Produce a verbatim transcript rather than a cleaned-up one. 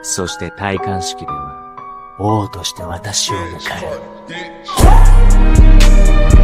そして戴冠式では、王として私を迎える。